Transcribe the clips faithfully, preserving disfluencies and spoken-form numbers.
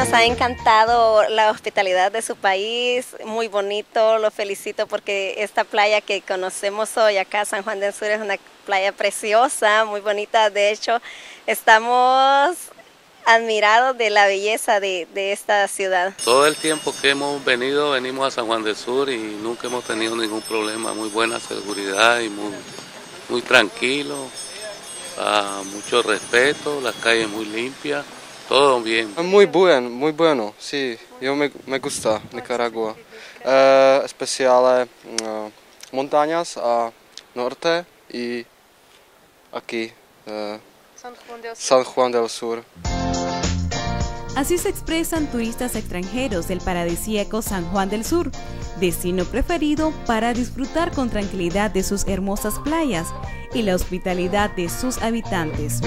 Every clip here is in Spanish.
Nos ha encantado la hospitalidad de su país, muy bonito, lo felicito porque esta playa que conocemos hoy acá, San Juan del Sur, es una playa preciosa, muy bonita. De hecho, estamos admirados de la belleza de, de esta ciudad. Todo el tiempo que hemos venido, venimos a San Juan del Sur y nunca hemos tenido ningún problema, muy buena seguridad y muy, muy tranquilo, uh, mucho respeto, las calles muy limpias. Todo bien. Muy bueno, muy bueno, sí, yo me, me gusta Nicaragua. Eh, especial eh, montañas al norte y aquí, eh, San Juan del Sur. San Juan del Sur. Así se expresan turistas extranjeros del paradisíaco San Juan del Sur, destino preferido para disfrutar con tranquilidad de sus hermosas playas y la hospitalidad de sus habitantes.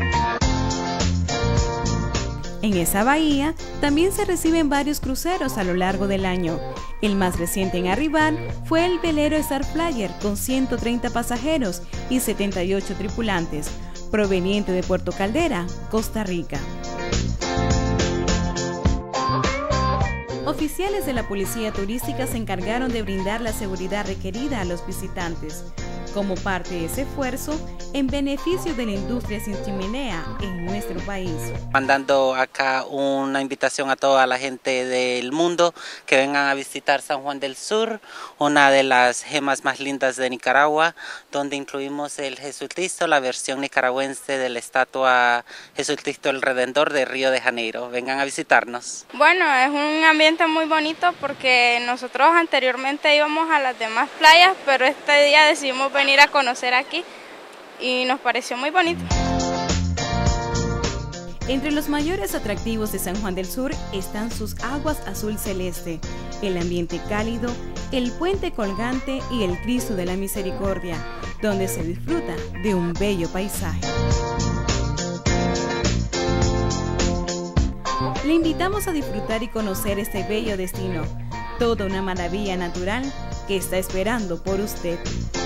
En esa bahía también se reciben varios cruceros a lo largo del año. El más reciente en arribar fue el velero Star Flyer con ciento treinta pasajeros y setenta y ocho tripulantes, proveniente de Puerto Caldera, Costa Rica. Oficiales de la Policía Turística se encargaron de brindar la seguridad requerida a los visitantes, como parte de ese esfuerzo en beneficio de la industria sin chimenea en nuestro país. Mandando acá una invitación a toda la gente del mundo que vengan a visitar San Juan del Sur, una de las gemas más lindas de Nicaragua, donde incluimos el Jesucristo, la versión nicaragüense de la estatua Jesucristo el Redentor de Río de Janeiro. Vengan a visitarnos. Bueno, es un ambiente muy bonito porque nosotros anteriormente íbamos a las demás playas, pero este día decidimos venir a conocer aquí y nos pareció muy bonito. Entre los mayores atractivos de San Juan del Sur están sus aguas azul celeste, el ambiente cálido, el puente colgante y el Cristo de la Misericordia, donde se disfruta de un bello paisaje. Le invitamos a disfrutar y conocer este bello destino, toda una maravilla natural que está esperando por usted.